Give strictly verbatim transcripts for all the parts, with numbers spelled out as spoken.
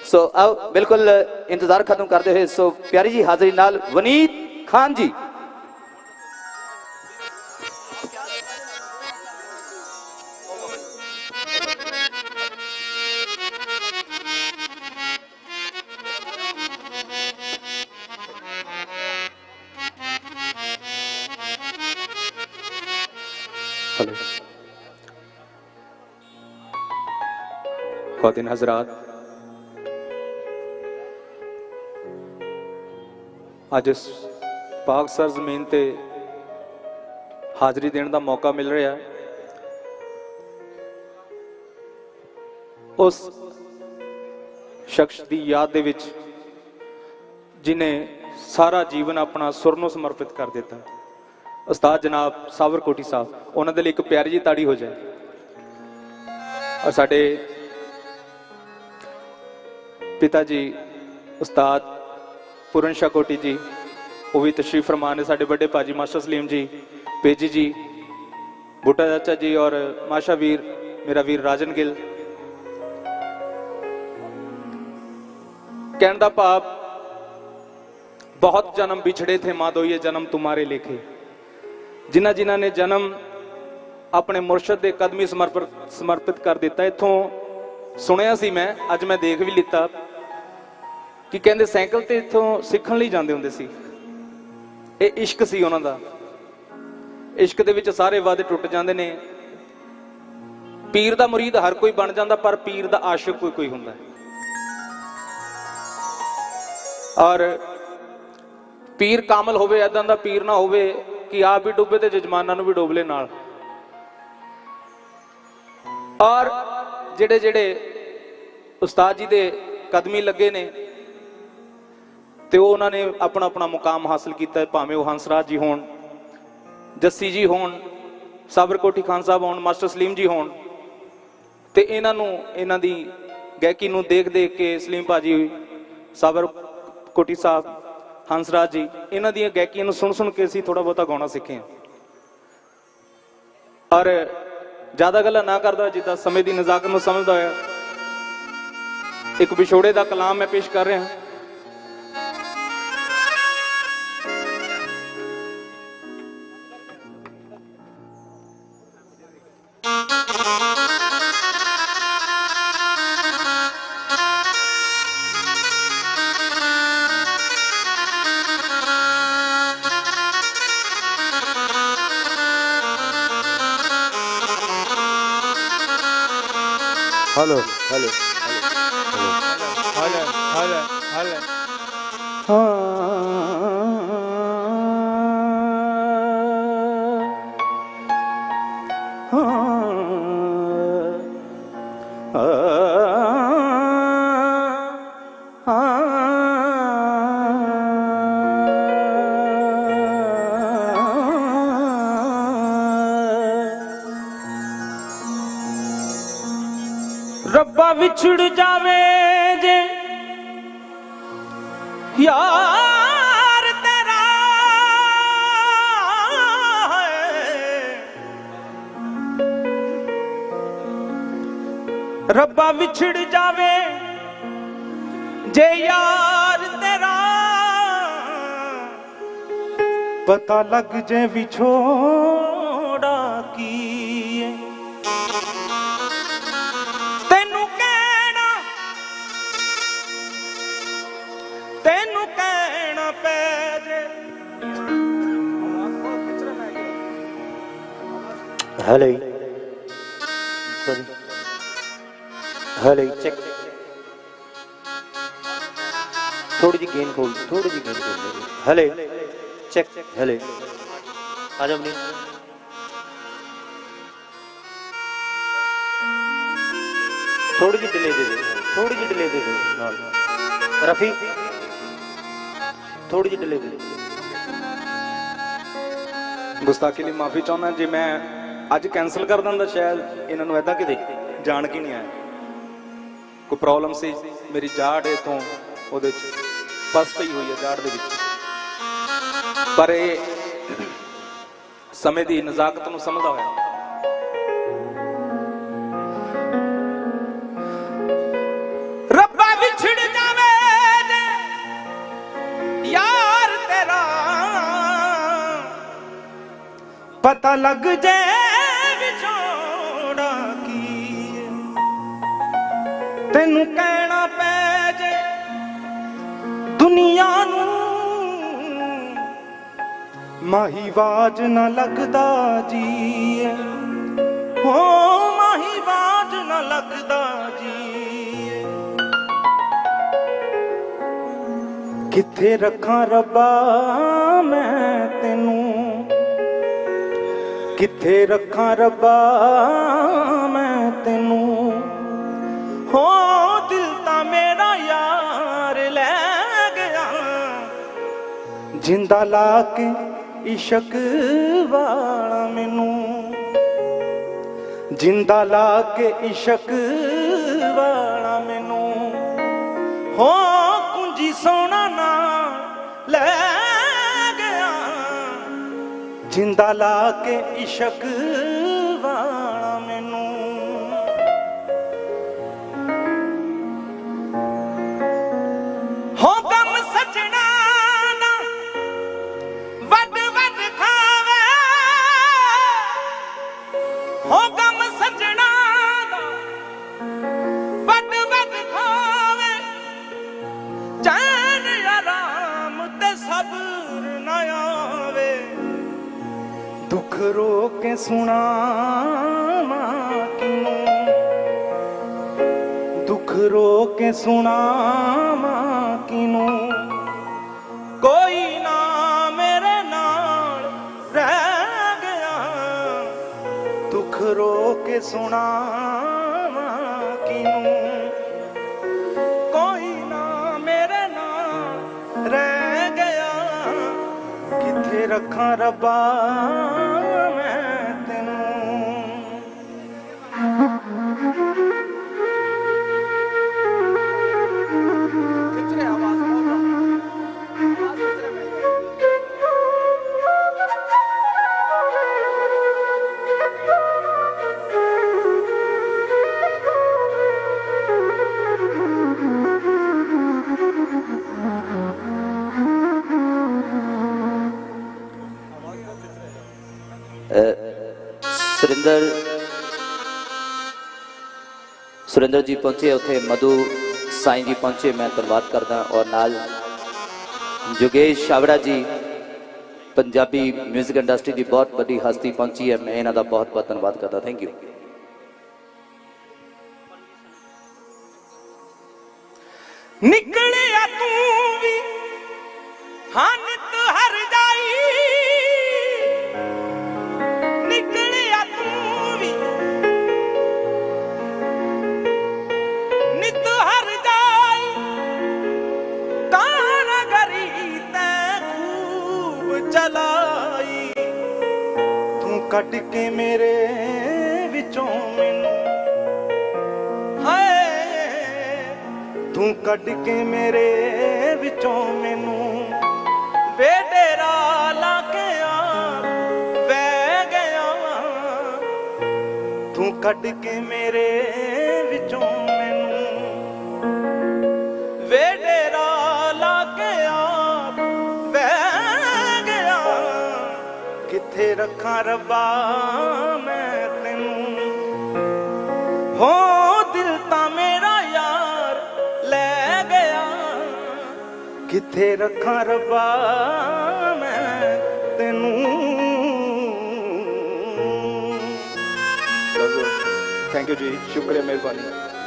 सो अब बिल्कुल इंतजार खत्म करते हुए सो प्यारी जी हाजिरी नाल वनीत खान जी। ख्वातीन हजरात, अज इस पाक सर जमीन ते हाजरी देने का मौका मिल रहा है उस शख्स की याद दे विच जिन्हें सारा जीवन अपना सुर नूं समर्पित कर दिता। उस्ताद जनाब सावर कोटी साहब, उन्होंने लिए एक प्यारी जी ताड़ी हो जाए। और साडे पिता जी उस्ताद पूरन शाह कोटी जी वो भी तशरीफ फरमा ने। साडे बड़े भाजी मास्टर सलीम जी, पेजी जी, बूटा चाचा जी और माशा वीर मेरा वीर राजन गिल। कहने का भाव, बहुत जन्म बिछड़े थे माँ दो ये जन्म तुम्हारे लेखे। जिन्हां जिन्हां ने जन्म अपने मुर्शद के कदमी समर्पित समर्पित कर दिता। इथों सुनिया सी मैं, अज मैं देख भी लिता कि कहते साइकिल ते इथों सीखण लई जांदे हुंदे सी। ये इश्क सी उन्हां दा। इश्क दे विच सारे वादे टुट जांदे ने। पीर दा मुरीद हर कोई बन जांदा, पर पीर दा आशिक कोई कोई हुंदा है। और पीर कामल होवे, इदां दा पीर ना होवे कि आप भी डुबे ते जजमानां नूं भी डुब ले नाल। और जिहड़े जिहड़े उस्ताद जी दे कदमी लगे ने तो उन्होंने अपना अपना मुकाम हासिल किया। भावें वो हंसराज जी होण, जस्सी जी होण, साबर कोठी खान साहब होण, मास्टर सलीम जी होण, ते इन्हां नूं इन्हां दी गायकी नूं देख देख के सलीम भाजी, साबर कोठी साहब, हंसराज जी, इन्हां दी गायकी नूं सुन सुन के असीं थोड़ा बहुता गाउणा सीखे। और ज्यादा गल्लां ना करदा, जिद्दां समय दी नज़ाकत नूं समझदा होया एक विछोड़े दा कलाम मैं पेश कर रहा। Hello hello hello hello hello रब्बा विछड़ जावे जे यार तेरा, रब्बा विछड़ जावे जे यार तेरा, पता लग जे विछोड़ा की तेनू कहना पै जे। हेलो हेलो चेक, थोड़ी जी गेन खोल, थोड़ी जी गेन खोल। हेलो चेक, हेलो आ जाओ नहीं। थोड़ी जी डिले दे दो, थोड़ी जी डिले दे दो रफी, थोड़ी जी डिले दे। गुस्ताखी लिए माफी चाहना जी, मैं अज कैंसल कर दिंदा, शायद इन्होंने ऐदा कि जान के नहीं आया। कोई प्रॉब्लम सी, मेरी जाड़ इतों वो फस पई हुई है जाड़ दे विच। पर ये समय की नज़ाकत नूं समझदा होया रब्बा विछड़ पता लग जे विछोड़ा की तेनू कहना पै जे दुनिया नू माही वाज न लगदा जी हो माही वाज न लगदा जी किथे रखां रब्बा मैं तेनू किथे रखां रब्बा मैं तेनू हो दिल ता मेरा यार लै गया जिंदा ला के इशक वाला मैनू जिंदा ला के इशक वाला मैनू हो कुंजी सोना ना ले गया जिंदा ला के इशक वाला मैनू हो गम सजना ना वड वड खावे हो गम सजना ना वड वड खावे चैन आराम ते सब्र न आवे दुख रो के सुना किनू दुख रो के सुना किनू कोई ना मेरे नाल रह गया दुख रो के सुना किनू कोई ना मेरे नाल रह गया किथे रखां रब्बा मैं तेनू सुरिंदर सुरिंदर जी पहुंचे उत्थे मधु साईं जी पहुंचे मैं धन्यवाद करदा और नाल जोगेश छाबड़ा जी पंजाबी म्यूजिक इंडस्ट्री की बहुत बड़ी हस्ती पहुंची है मैं इन्हां दा बहुत बहुत धन्यवाद करदा थैंक यू निकलिया तू भी हानत हर जाई निकलिया तू भी नित हर जाई कारागरी ते खूब चलाई तू कट के मेरे विचों मैनू हाय तू कट के मेरे विचों मैनू वे डेरा ला के आ वह गया तू कट के मेरे विचों मैनू वे डेरा ला के आ वह गया किथे रखां रब्बा मैं तेनू हो दिल ता मेरा यार ले गया किथे रखां रब्बा मैं तेनू थैंक यू जी शुक्रिया मेहरबानी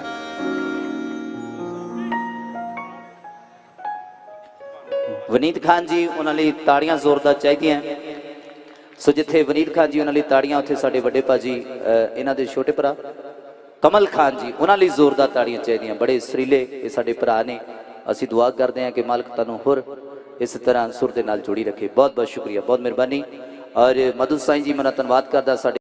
वनीत खान जी उन्हां लई ताड़ियां जोरदार चाहिदियां सो जिथे वनीत खान जी उन्हां लई ताड़ियां उत्थे साडे वड्डे भाजी इन्हां दे छोटे भरा कमल खान जी उन्हां लई जोरदार ताड़ियां चाहिदियां बड़े सरीले ये साडे भरा ने असीं दुआ करते हैं कि मालिक तुहानूं होर इस तरह सुर दे नाल जोड़ी रखे बहुत बहुत शुक्रिया बहुत मेहरबानी और मधु साईं जी मेरा धन्यवाद करदा।